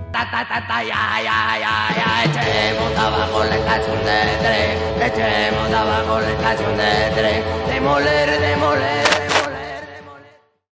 Ta ta ta ta ya ya ya ya, echemos abajo la estación de tren, echemos abajo la estación de tren, demoler, demoler.